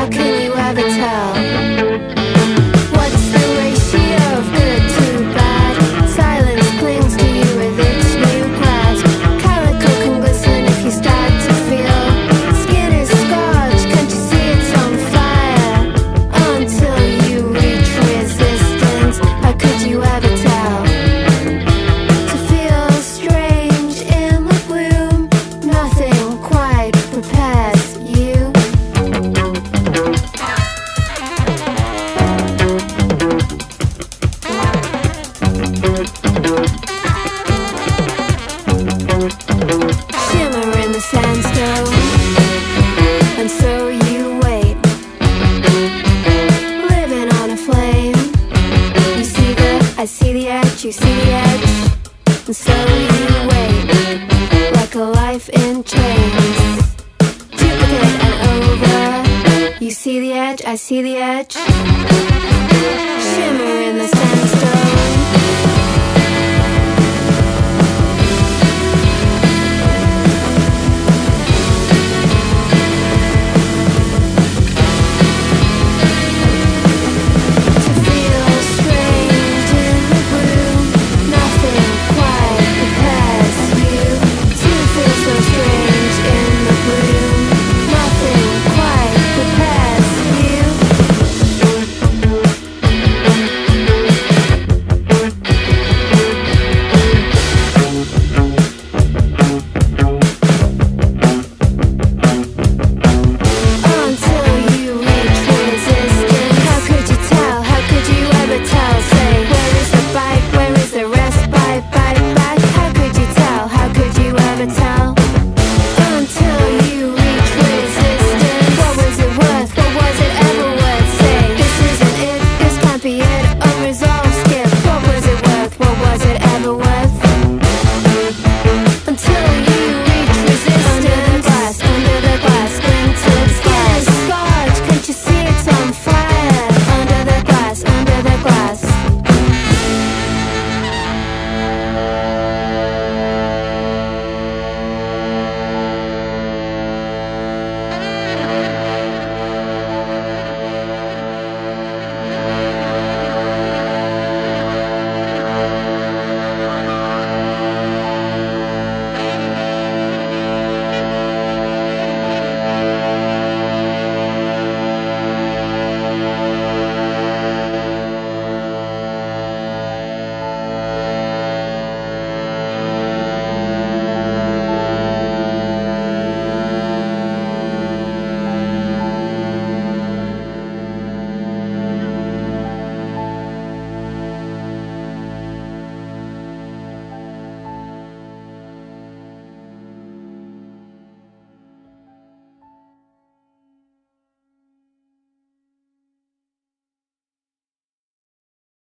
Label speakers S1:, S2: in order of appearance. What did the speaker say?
S1: How can you ever tell? What's the ratio of good to bad? Silence clings to you with its new grasp. Calico can glisten if you start to feel. Skin is scorched, can't you see it's on fire? Until you reach resistance, how could you ever tell? To feel strange in the gloom, nothing quite prepares you. Shimmer in the sandstone, and so you wait, living on a flame. You see I see the edge, you see the edge, and so you wait, like a life in chains. Duplicate and over, you see the edge, I see the edge. Shimmer in the sand.